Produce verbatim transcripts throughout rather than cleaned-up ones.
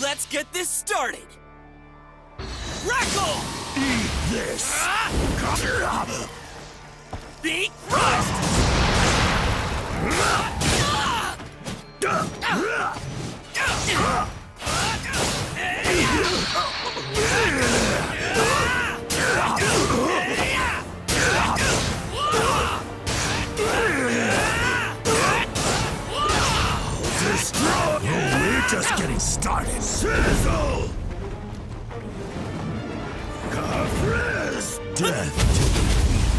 Let's get this started! Crackle! Eat this! Ah! Be crushed! Destroy! Oh, we're just getting started. Sizzle! Caprice! Death to the weak.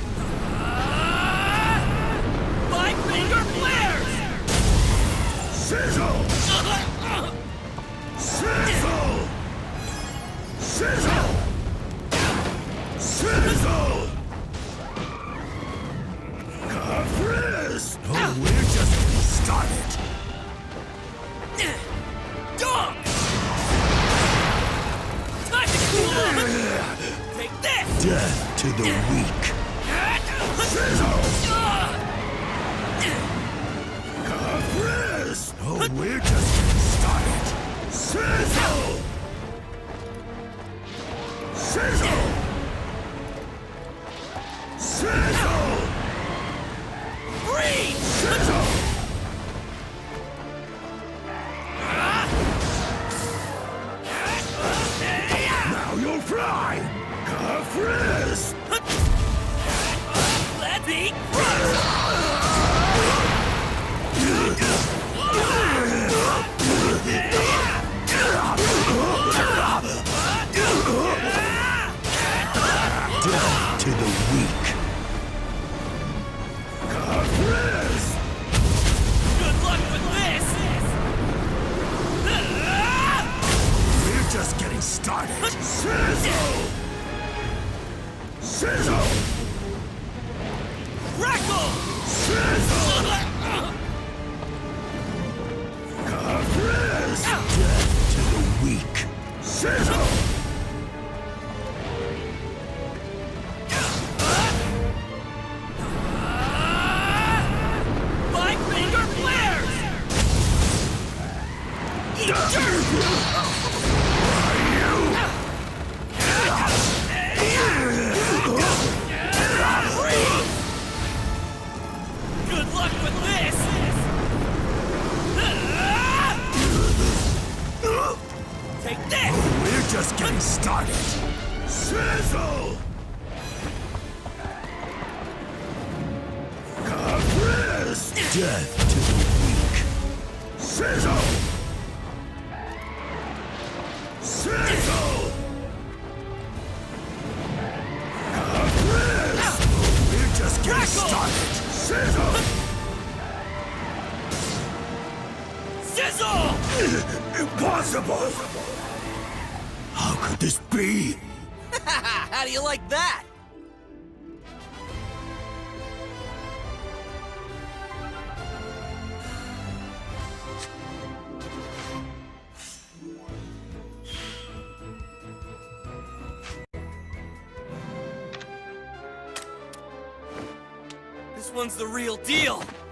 Five finger flares! Sizzle! Sizzle! Sizzle! Sizzle! Caprice! Oh, we're just getting started. Dunk! Time to cool off! Take this! Death to the weak. Sizzle! Caprice! Oh, we're just getting started. Sizzle! Sizzle! Sizzle! Freeze! Sizzle! Now you'll fly! Caprice! Let's be crushed! Death to the weak. Caprice! Good luck with this! We're just getting started. Sizzle! Sizzle! Crackle! Sizzle! Caprice! Death to the weak. Sizzle! Five finger flares! Eat dirt! Good luck with this! Take this! We're just getting started. Sizzle! Caprice! Death to the weak. Sizzle! Sizzle! Caprice! We're just getting Crackle! started. Sizzle! Sizzle! Impossible! How could this be? How do you like that? This one's the real deal.